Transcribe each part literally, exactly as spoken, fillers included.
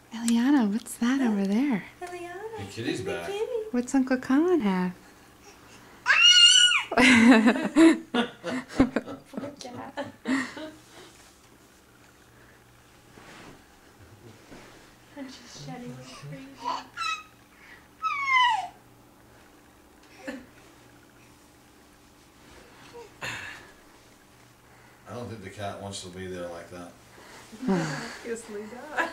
Elianna, what's that over there? Elianna. The kitty's back. Kitty. What's Uncle Colin have? Poor cat. I'm just shedding like crazy. I don't think the cat wants to be there like that. Obviously not.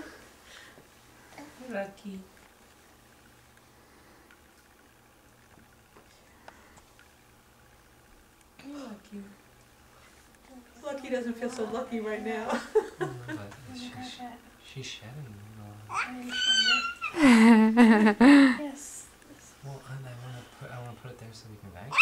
Lucky. You're lucky. Lucky doesn't feel so lucky right now. But she's, she's shedding. Uh, Yes. well, and I want to put I want to put it there so we can vacuum.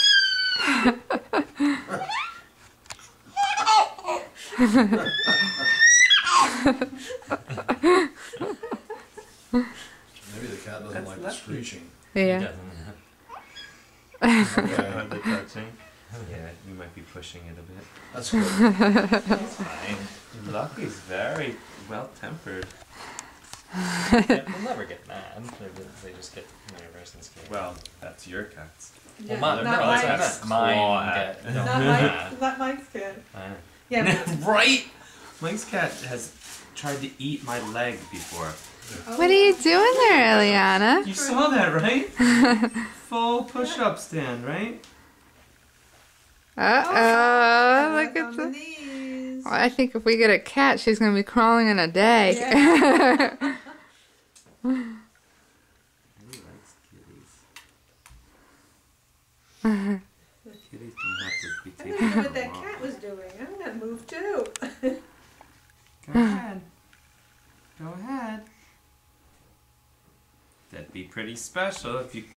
Maybe the cat doesn't That's like the lucky. screeching. He Yeah. doesn't. Okay. The touching. Yeah, you might be pushing it a bit. That's good. It's fine. Lucky's very well tempered. They'll never get mad. They're just- They just get nervous and scared. Well, that's your cats. Yeah, Well, mine, not no, mine. that's Claw mine. at- Get, Not don't mine. mad. Not mine's good. I know. Yeah. but- Right? Mike's cat has tried to eat my leg before. What are you doing there, Elianna? You saw that, right? Full push-up stand, right? Uh-oh, look on at the the... knees. Well, I think if we get a cat, she's going to be crawling in a day. Yeah. He likes kitties. Kitties don't have to be I taken didn't know for what a that walk. cat was doing. I'm gonna move too. Go ahead. Go ahead. That'd be pretty special if you